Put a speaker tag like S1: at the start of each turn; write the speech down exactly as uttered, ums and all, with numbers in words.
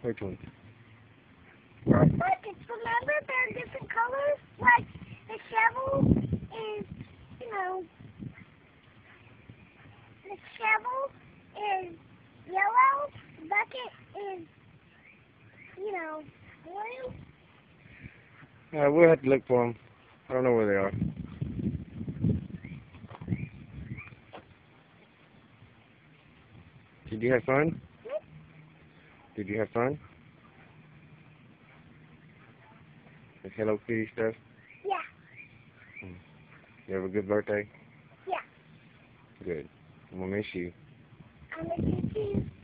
S1: Which one?
S2: But it's, remember they're different colors? Like the shovel is, you know, the shovel is yellow, the bucket is, you know, blue.
S1: Uh, we'll have to look for them. I don't know where they are. Did you have fun?
S2: Hmm?
S1: Did you have fun? The Hello Kitty stuff?
S2: Yeah.
S1: You have a good birthday?
S2: Yeah.
S1: Good. I'm gonna miss you.
S2: I miss you too.